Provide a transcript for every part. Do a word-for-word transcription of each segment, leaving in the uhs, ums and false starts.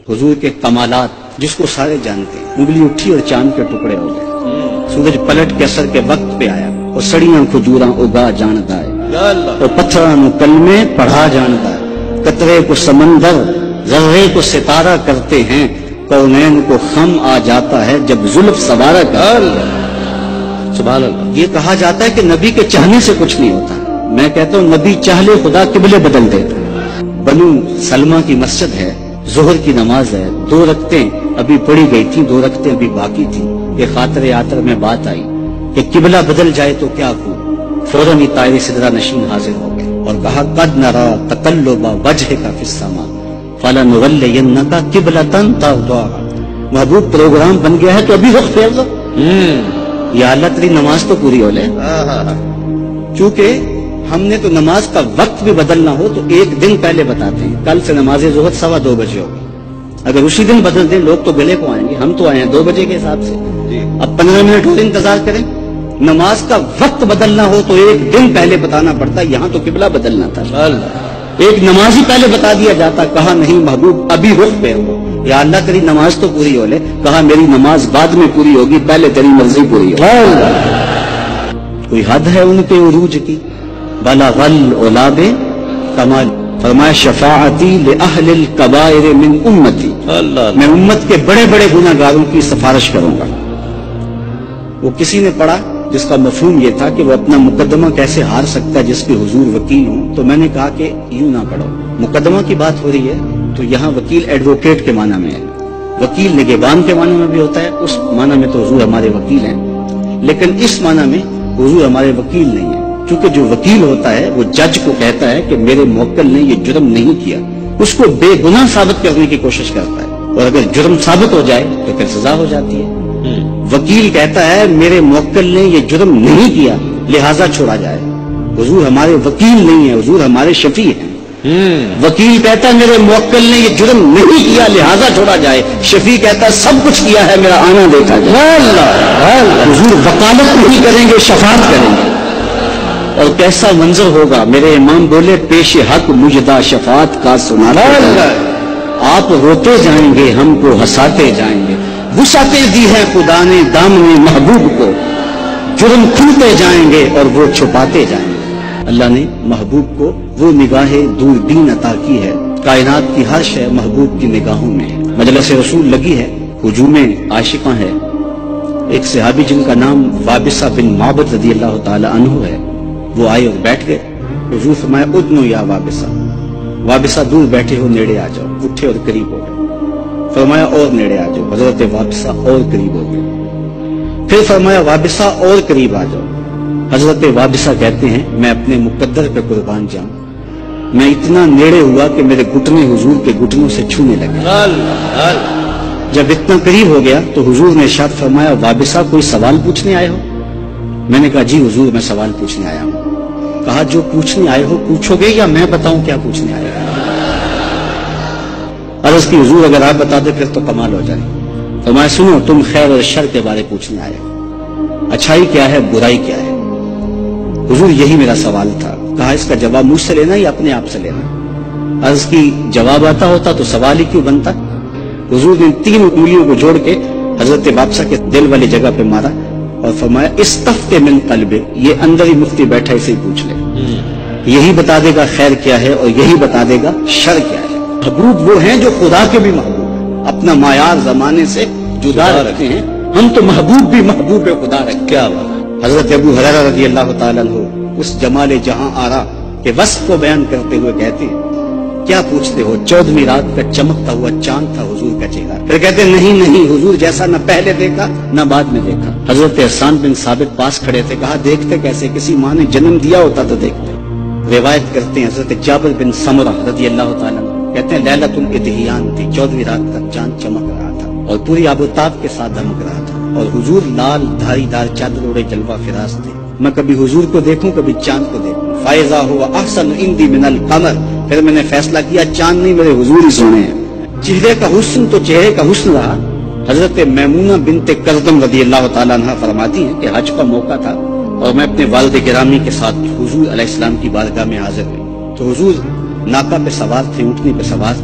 हुजूर के कमालात जिसको सारे जानते हैं। उंगली उठी और चांद के टुकड़े हो गए। सूरज पलट के असर के वक्त पे आया और सड़ियां खुजूरा उगा जानदा है और पत्थरां नु कलमे पढ़ा जानदा है। कतरे को समंदर जर्रे को सितारा करते हैं, कौनैन को खम आ जाता है जब जुल्फ सवारा कर। सुभान अल्लाह। ये कहा जाता है कि नबी के चाहने से कुछ नहीं होता। मैं कहता हूँ नबी चाह ले खुदा किबले बदल देता। बनु सलमा की मस्जिद है, जोहर की नमाज है, दो रखतें अभी पढ़ी गई थी, दो रखतें अभी बाकी थी। ये खातिर आतर में बात आई कि किबला बदल जाए तो क्या हो। फौरन ही तायरे सिदरा नशीन हाजिर हो गए और कहा कद नरा तकल्लुबा वजह का फिस्समा फलनुवल्लियन्नका किबलतन तर्दाहा। महबूब प्रोग्राम बन गया है तो अभी रुख फेर दो। या अल्लाह तेरी नमाज तो पूरी हो ले। चूंकि हमने तो नमाज का वक्त भी बदलना हो तो एक दिन पहले बताते हैं, कल से नमाज ज़ोहर सवा दो बजे होगी। अगर उसी दिन बदल दें लोग तो गले को आएंगे। हम तो आए हैं दो बजे के हिसाब से, अब पंद्रह मिनट और इंतजार करें। नमाज का वक्त बदलना हो तो एक दिन पहले बताना पड़ता। यहाँ तो किबला बदलना था, एक नमाज ही पहले बता दिया जाता। कहा नहीं महबूब अभी रुख पे हो। या अल्लाह तेरी नमाज तो पूरी हो ले। कहा मेरी नमाज बाद में पूरी होगी, पहले तेरी मर्जी पूरी हो। कोई हद है उनके उरूज की। बला गल औलादे कमाल। फरमाया शफाअती ले अहलिल कबाइर मिन उम्मती। मैं उम्मत के बड़े बड़े गुनाहगारों की सिफारिश करूंगा। वो किसी ने पढ़ा जिसका मफहूम ये था कि वो अपना मुकदमा कैसे हार सकता है जिसके हुजूर वकील हों। तो मैंने कहा कि यूं ना पढ़ो, मुकदमा की बात हो रही है तो यहाँ वकील एडवोकेट के माना में है, वकील निगहबान के माना में भी होता है। उस माना में तो हुजूर हमारे वकील हैं, लेकिन इस माना में हुजूर हमारे वकील नहीं है। क्योंकि जो वकील होता है वो जज को कहता है कि मेरे मुवक्किल ने ये जुर्म नहीं किया, उसको बेगुनाह साबित करने की कोशिश करता है और अगर जुर्म साबित हो जाए तो फिर सजा हो जाती है। वकील कहता है मेरे मुवक्किल ने ये जुर्म नहीं किया लिहाजा छोड़ा जाए। हुजूर हमारे वकील नहीं है, हुजूर हमारे शफी हैं। वकील कहता है मेरे मुवक्किल ने ये जुर्म नहीं किया लिहाजा छोड़ा जाए। शफी कहता है सब कुछ किया है, मेरा आना देखा जाए। हुजूर वकालत नहीं करेंगे, शफाअत करेंगे। और कैसा मंजर होगा। मेरे इमाम बोले पेश हक मुजदा शफाअत का सुनाना। आप रोते जाएंगे हमको हंसाते जाएंगे। वुसअतें दी है खुदा ने दामने महबूब को, जुर्म खुलते जाएंगे और वो छुपाते जाएंगे। अल्लाह ने महबूब को वो निगाहे दूरबीन अता की है। कायनात की हर शय महबूब की निगाहों में है। मजलिस रसूल लगी है, हुजूम आशिका है। एक सहाबी जिनका नाम वाबिसा बिन माबद रदी अल्लाह ताला अन्हु है, वो आए और बैठ गए। हुजूर फरमाया उदनु या वाबिसा। वाबिसा दूर बैठे हो नेड़े आ जाओ। उठे और करीब हो गए। फरमाया और नेड़े आ जाओ। हजरत वाबिसा और करीब हो गए। फिर फरमाया वाबिसा और करीब आ जाओ। हजरत वाबिसा कहते हैं मैं अपने मुकद्दर पे कुर्बान जाऊं, मैं इतना नेड़े हुआ कि मेरे घुटने हुजूर के घुटनों से छूने लगे। जब इतना करीब हो गया तो हुजूर ने इरशाद फरमाया वाबिसा कोई सवाल पूछने आए हो? मैंने कहा जी हुजूर मैं सवाल पूछने आया हूं। कहा जो पूछने आए हो पूछोगे या मैं बताऊं क्या पूछने आए हो? अर्ज की हुजूर अगर आप बता दे फिर तो कमाल हो जाए। तो मैं सुनो तुम खैर और शर के बारे पूछने आए हो, अच्छाई क्या है बुराई क्या है? हुजूर यही मेरा सवाल था। कहा इसका जवाब मुझसे लेना या अपने आप से लेना? अर्ज की जवाब आता होता तो सवाल ही क्यों बनता? हुजूर ने तीन उंगलियों को जोड़ के हजरत वाबिसा के दिल वाली जगह पे मारा और फरमाया इस्तफ्ते मिन क़ल्बे, ये अंदर ही मुफ्ती बैठा इसे पूछ ले, यही बता देगा खैर क्या है और यही बता देगा शर क्या है। महबूब वो हैं जो खुदा के भी महबूब, अपना मायार जमाने से जुदा रखते हैं। हम तो महबूब भी महबूब खुदा रख। क्या हजरत अबू हुरैरा रज़ी अल्लाह ताला अन्हु उस जमाले जहां आरा के वस्फ को बयान करते हुए कहते हैं क्या पूछते हो? चौदहवीं रात का चमकता हुआ चांद था हुजूर का चेहरा। फिर कहते नहीं नहीं हुजूर जैसा न पहले देखा न बाद में देखा। हजरत हसन बिन साबित पास खड़े थे। कहा देखते कैसे? किसी माँ ने जन्म दिया होता तो देखते। रिवायत करते हैं हजरत जाबिर बिन समुरा रज़ी अल्लाह ताला कहते हैं लैलतुल इदहियान थी, चौदहवीं रात का चांद चमक रहा था और पूरी आबोताब के साथ दमक रहा था और हुजूर लाल धारीदार चादर ओढ़े जलवा फिराज थे। मैं कभी हुजूर को देखूं कभी चांद को देखूं। फायजा हुआ अहसन इंदी मिनल कमर। फिर मैंने फैसला किया चांद नहीं मेरे हुजूर ही सोने हैं। चेहरे का हुस्न तो चेहरे का हुस्न रहा। हजरत मैमूना बिनते करदम रज़ी अल्लाह ताला अन्हा फरमाती हैं कि हज का मौका था और मैं अपने वालिद गिरामी के साथ हुजूर अलैहिस्सलाम की बारगाह में हाजिर हुई तो हुजूर नाका पे सवार थे, ऊँटनी पे सवार थे। तो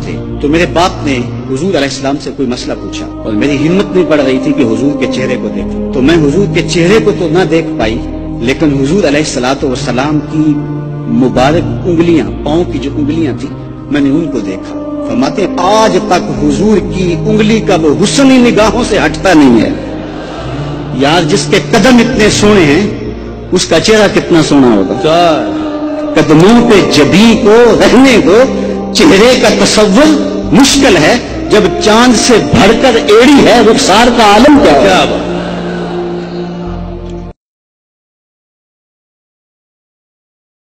تو میرے باپ نے حضور علیہ السلام سے کوئی مسئلہ پوچھا اور میری ہمت نہیں پڑ رہی تھی کہ حضور کے چہرے کو دیکھوں، تو میں حضور کے چہرے کو تو نہ دیکھ پائی، لیکن حضور علیہ الصلوۃ والسلام کی مبارک انگلیاں، پاؤں کی جو انگلیاں تھی، میں نے ان کو دیکھا۔ فرماتے ہیں آج تک حضور کی انگلی کا وہ حسن ہی نگاہوں سے ہٹتا نہیں ہے۔ یار جس کے قدم اتنے سونے ہیں اس کا چہرہ کتنا سونا ہوگا۔ قدموں پہ جبی کو رہنے کو چہرے کا تصور مشکل ہے، جب چاند سے بڑھ کر ایڑی ہے رخسار کا عالم کیا ہوگا۔